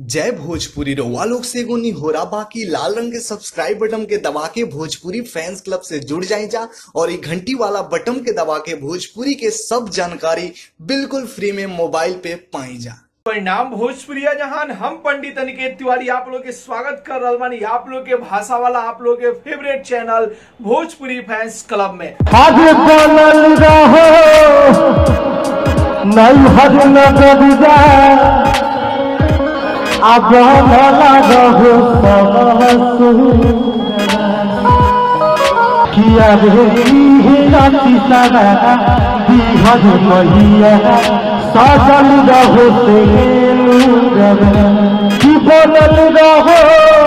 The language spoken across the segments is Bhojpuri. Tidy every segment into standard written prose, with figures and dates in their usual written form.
जय भोजपुरी रउआ लोग से एगो निहोरा बाकी लाल रंग के सब्सक्राइब बटन के दबा के भोजपुरी फैंस क्लब से जुड़ जाए जा और ये घंटी वाला बटन के दबा के भोजपुरी के सब जानकारी बिल्कुल फ्री में मोबाइल पे पाई जा। परिणाम भोजपुरिया जहान हम पंडित अनिकेत तिवारी आप लोग के स्वागत कर रहा बानी आप लोग के भाषा वाला आप लोग के favourite channel Bhojpuri fans club में। अब किया सजल रहो की बोलल रहो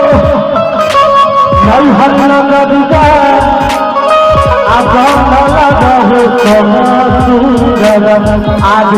नैहर नगरिया अब रहो आज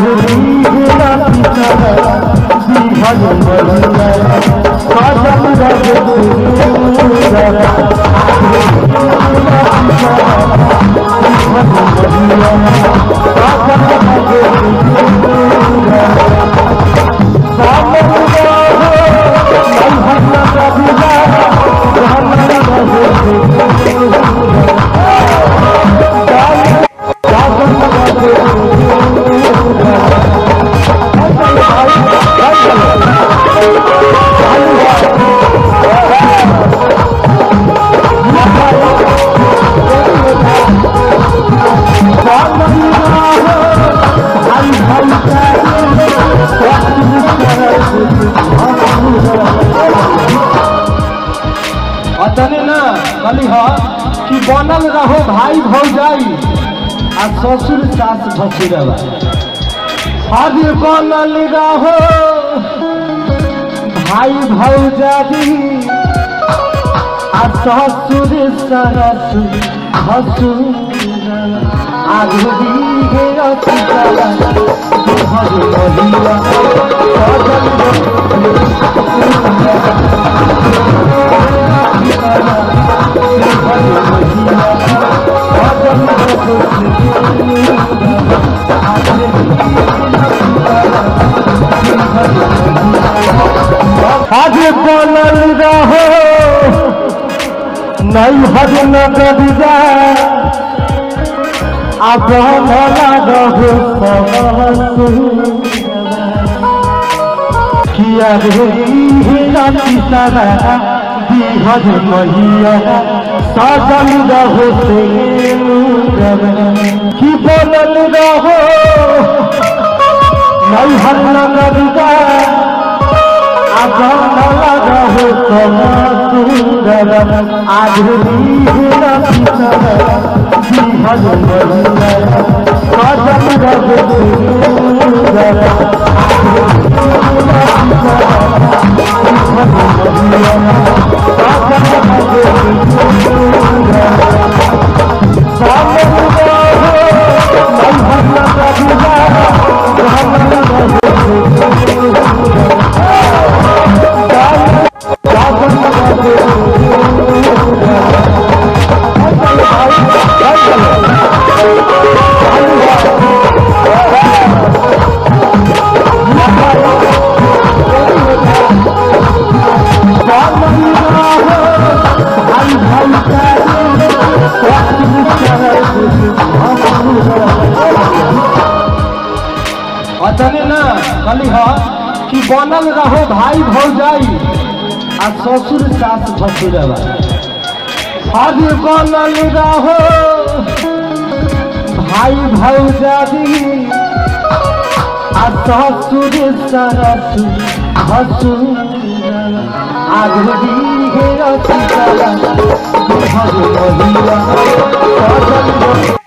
अतने ना कली कि बनल रहो भाई भौजाई आ ससुर सास भसुरवा आज बनल रहो भाई भौजाई आ ससुर सास भसुरवा आज आज बनल रहो नैहर नगरिया अब रहो किया हर महिया सजल रहो की बोलल रहो नैहर नगरिया अब रहो आज अतने ना कली कि बनल रहो भाई भौजाई आ ससुर सास भसुरवा आज बनल रहो भाई भौजाई आ ससुर सास भसुरवा आज